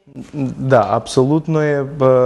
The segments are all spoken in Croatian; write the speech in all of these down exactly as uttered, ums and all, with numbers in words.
Da, apsolutno je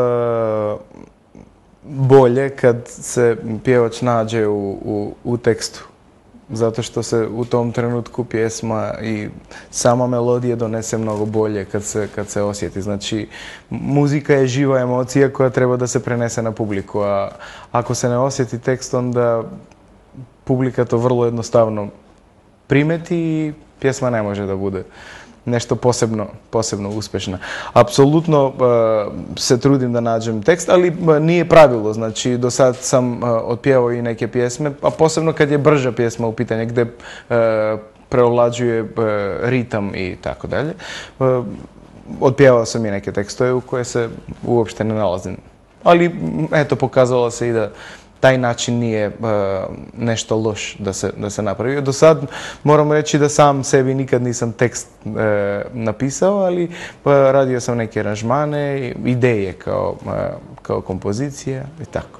bolje kad se pjevač nađe u, u, u tekstu. Zato što se u tom trenutku pjesma i sama melodija donese mnogo bolje kad se, kad se osjeti. Znači, muzika je živa emocija koja treba da se prenese na publiku, a ako se ne osjeti tekst, onda publika to vrlo jednostavno primeti i pjesma ne može da bude nešto posebno, posebno uspješna. Apsolutno uh, se trudim da nađem tekst, ali uh, nije pravilo. Znači, do sad sam uh, otpjevao i neke pjesme, a posebno kad je brža pjesma u pitanju, gdje uh, preovlađuje uh, ritam i tako dalje. Uh, Otpjevao sam i neke tekstove u koje se uopšte ne nalazim. Ali, eto, pokazalo se i da taj način nije uh, nešto loš da se, da se napravi. Do sad moram reći da sam sebi nikad nisam tekst uh, napisao, ali uh, radio sam neke aranžmane, ideje kao, uh, kao kompozicija i tako.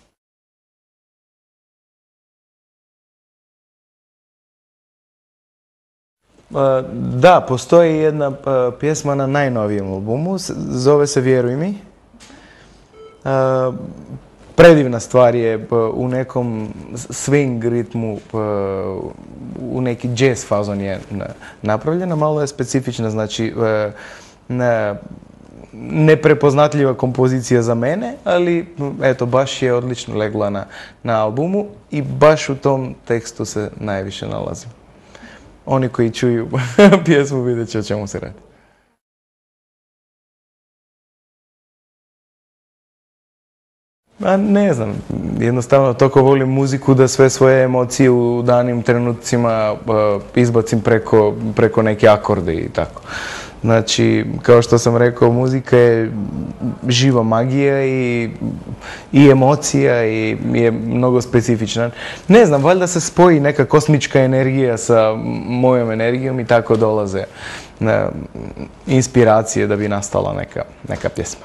Uh, da, postoji jedna uh, pjesma na najnovijem albumu, zove se Vjeruj mi. Uh, Predivna stvar je u nekom swing ritmu, u neki jazz fazon je napravljena, malo je specifična, znači neprepoznatljiva kompozicija za mene, ali eto, baš je odlično legla na, na albumu i baš u tom tekstu se najviše nalazim. Oni koji čuju pjesmu vidjet će o čemu se radi. A ne znam, jednostavno toliko volim muziku da sve svoje emocije u danim trenucima uh, izbacim preko, preko neke akorde i tako. Znači, kao što sam rekao, muzika je živa magija i, i emocija i je mnogo specifična. Ne znam, valjda se spoji neka kosmička energija sa mojom energijom i tako dolaze uh, inspiracije da bi nastala neka, neka pjesma.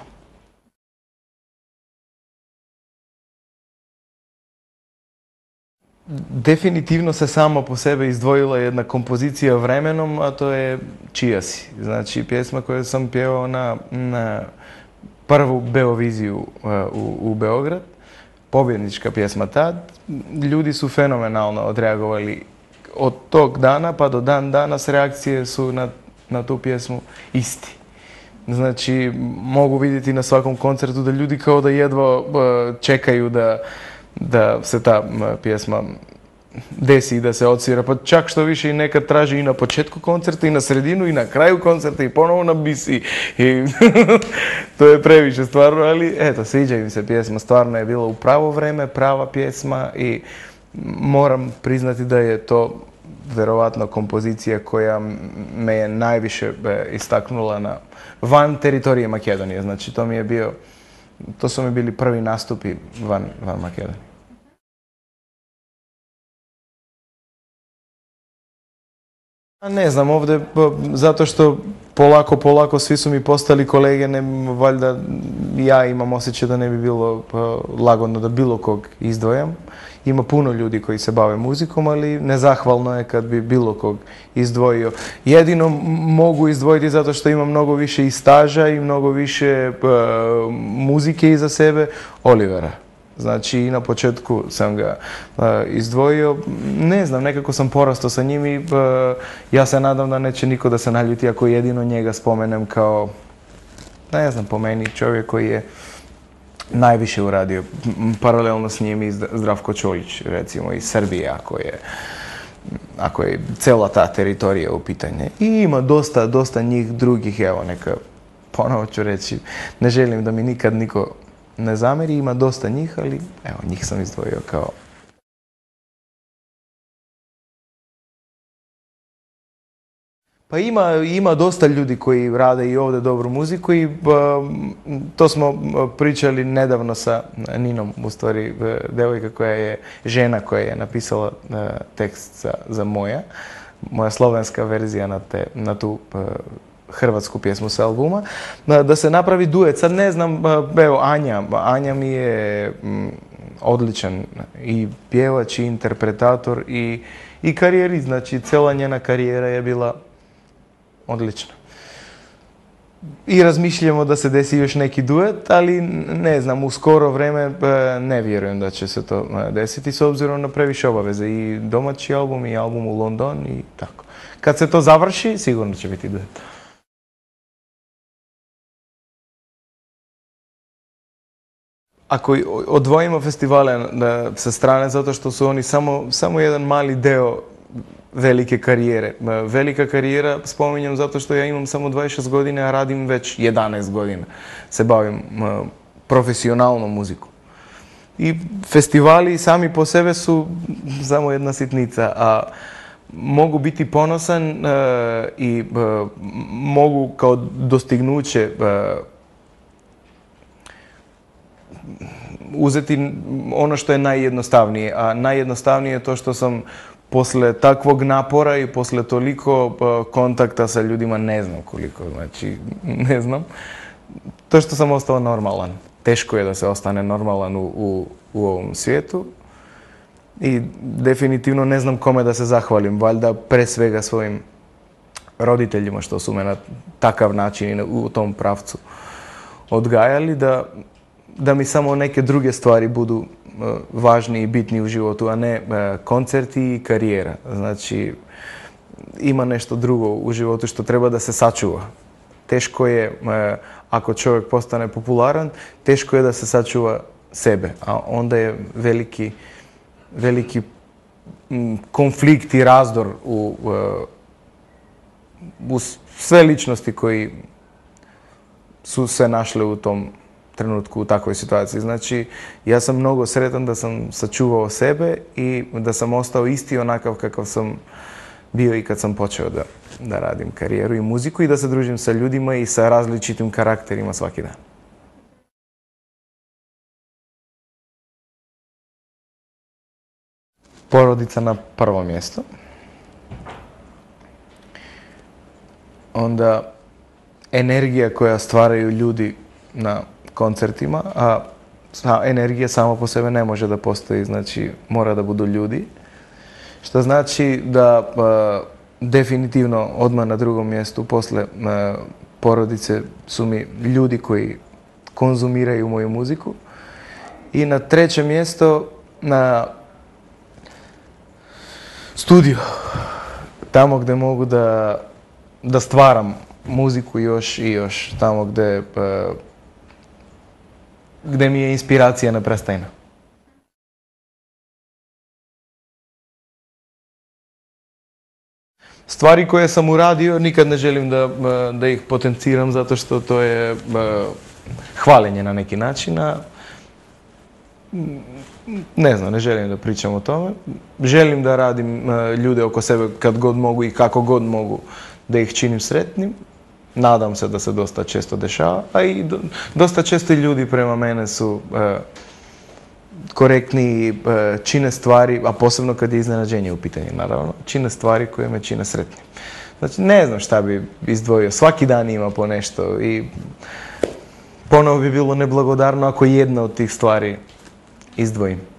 Definitivno se samo po sebi izdvojila jedna kompozicija vremenom, a to je Čija si. Znači, pjesma koju sam pjevao na, na prvu Beoviziju uh, u, u Beograd. Pobjednička pjesma tad. Ljudi su fenomenalno odreagovali od tog dana pa do dan danas. Reakcije su na, na tu pjesmu isti. Znači, mogu vidjeti na svakom koncertu da ljudi kao da jedva uh, čekaju da da se ta pjesma desi i da se odsvira, pa čak što više i nekad traži i na početku koncerta i na sredinu i na kraju koncerta i ponovo na bis i, i to je previše stvarno, ali eto, sviđa im se pjesma, stvarno je bila u pravo vreme, prava pjesma i moram priznati da je to verovatno kompozicija koja me je najviše istaknula na van teritorije Makedonije, znači to mi je bio To su mi bili prvi nastupi van, van Makedonije. Ne znam, ovdje, zato što polako, polako svi su mi postali kolege, ne, valjda ja imam osjećaj da ne bi bilo lagodno da bilo kog izdvojam. Ima puno ljudi koji se bave muzikom, ali nezahvalno je kad bi bilo kog izdvojio. Jedino mogu izdvojiti zato što imam mnogo više i staža i mnogo više uh, muzike iza sebe, Olivera. Znači i na početku sam ga uh, izdvojio. Ne znam, nekako sam porastao sa njim i uh, ja se nadam da neće niko da se naljuti ako jedino njega spomenem kao, ne znam, po meni čovjek koji je najviše uradio. Paralelno s njim i Zdravko Čolić, recimo iz Srbije, ako je, ako je cela ta teritorija u pitanju. I ima dosta, dosta njih drugih, evo neka, ponovo ću reći, ne želim da mi nikad niko ne zameri, ima dosta njih, ali evo, njih sam izdvojio kao. Pa ima, ima dosta ljudi koji rade i ovdje dobru muziku i ba, to smo pričali nedavno sa Ninom, u stvari devojka koja je žena koja je napisala uh, tekst za, za moja, moja slovenska verzija na, te, na tu uh, hrvatsku pjesmu sa albuma, da se napravi duet. Sad ne znam, evo Anja, Anja mi je mm, odličan i pjevač i interpretator i, i karijerist, znači cela njena karijera je bila odlična. i razmišljamo da se desi još neki duet, ali ne znam, u skoro vreme ne vjerujem da će se to desiti s obzirom na previše obaveze. I domaći album i album u London i tako. Kad se to završi, sigurno će biti duet. Ako odvojimo festivale sa strane, zato što su oni samo, samo jedan mali deo velike karijere. Velika karijera spominjem zato što ja imam samo dvadeset šest godina, a radim već jedanaest godina. Se bavim profesionalnom muzikom. I festivali sami po sebe su samo jedna sitnica, a mogu biti ponosan i mogu kao dostignuće uzeti ono što je najjednostavnije, a najjednostavnije je to što sam posle takvog napora i posle toliko kontakta sa ljudima, ne znam koliko, znači ne znam, to što sam ostao normalan. Teško je da se ostane normalan u, u, u ovom svijetu i definitivno ne znam kome da se zahvalim, valjda pre svega svojim roditeljima što su me na takav način i u tom pravcu odgajali, da da mi samo neke druge stvari budu važni i bitni u životu, a ne koncerti i karijera. Znači, ima nešto drugo u životu što treba da se sačuva. Teško je, ako čovjek postane popularan, teško je da se sačuva sebe, a onda je veliki, veliki konflikt i razdor u, u sve ličnosti koji su se našle u tom trenutku u takvoj situaciji. Znači, ja sam mnogo sretan da sam sačuvao sebe i da sam ostao isti onakav kakav sam bio i kad sam počeo da, da radim karijeru i muziku i da se družim sa ljudima i sa različitim karakterima svaki dan. Porodica na prvo mjesto. Onda energija koja stvaraju ljudi na koncertima, a energija sama po sebe ne može da postoji, znači mora da budu ljudi. Što znači da definitivno odmah na drugom mjestu posle porodice su mi ljudi koji konzumiraju moju muziku. I na treće mjesto na studio, tamo gde mogu da, da stvaram muziku još i još, tamo gde gde mi je inspiracija neprestajna. Stvari koje sam uradio nikad ne želim da, da ih potenciram zato što to je hvalenje na neki način, a ne znam, ne želim da pričam o tome. Želim da radim ljude oko sebe kad god mogu i kako god mogu da ih činim sretnim. Nadam se da se dosta često dešava, a i do, dosta često i ljudi prema mene su e, korektni i e, čine stvari, a posebno kad je iznenađenje u pitanju, naravno, čine stvari koje me čine sretnim. Znači, ne znam šta bi izdvojio, svaki dan ima po nešto i ponovo bi bilo neblagodarno ako jedna od tih stvari izdvojim.